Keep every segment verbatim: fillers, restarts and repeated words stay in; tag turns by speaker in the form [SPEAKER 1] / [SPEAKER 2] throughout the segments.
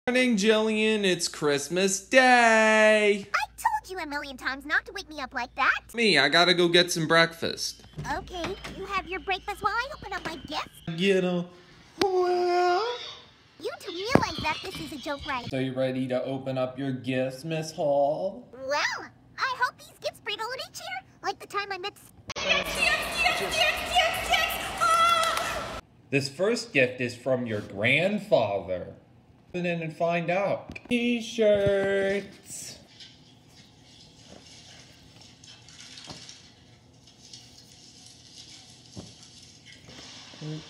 [SPEAKER 1] Morning, Jillian. It's Christmas Day.
[SPEAKER 2] I told you a million times not to wake me up like that.
[SPEAKER 1] Me, I gotta go get some breakfast.
[SPEAKER 2] Okay, you have your breakfast while I open up my gift.
[SPEAKER 1] You know, well...
[SPEAKER 2] You two realize that this is a joke, right?
[SPEAKER 1] So you ready to open up your gifts, Miss Hall?
[SPEAKER 2] Well, I hope these gifts bring a little cheer, like the time I met... Yes, yes, yes, yes, yes, yes! Oh!
[SPEAKER 1] This first gift is from your grandfather. Open in and find out. T-shirts. Oops.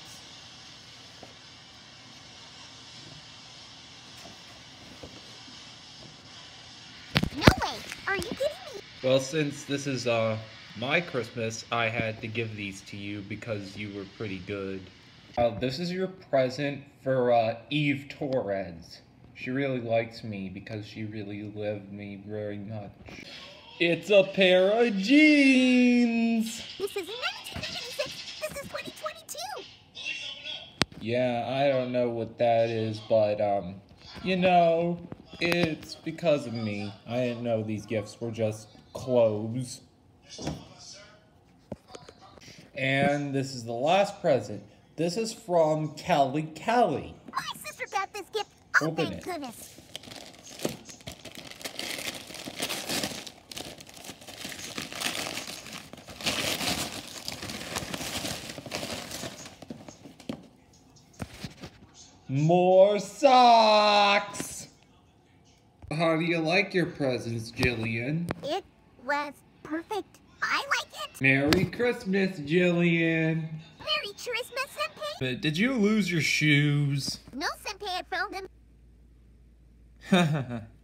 [SPEAKER 2] No way! Are you kidding me?
[SPEAKER 1] Well, since this is uh my Christmas, I had to give these to you because you were pretty good. Uh, this is your present for uh, Eve Torres. She really likes me because she really loved me very much. It's a pair of jeans!
[SPEAKER 2] This is nineteen ninety-six. This is twenty twenty-two.
[SPEAKER 1] Yeah, I don't know what that is, but, um, you know, it's because of me. I didn't know these gifts were just clothes. And this is the last present. This is from Kelly Kelly.
[SPEAKER 2] My sister got this gift. Oh,
[SPEAKER 1] Open
[SPEAKER 2] thank
[SPEAKER 1] it.
[SPEAKER 2] goodness.
[SPEAKER 1] More socks! How do you like your presents, Jillian?
[SPEAKER 2] It was perfect. I like it.
[SPEAKER 1] Merry Christmas, Jillian!
[SPEAKER 2] Merry Christmas, Senpai.
[SPEAKER 1] But did you lose your shoes?
[SPEAKER 2] No, Senpai, I found them.
[SPEAKER 1] Hahaha.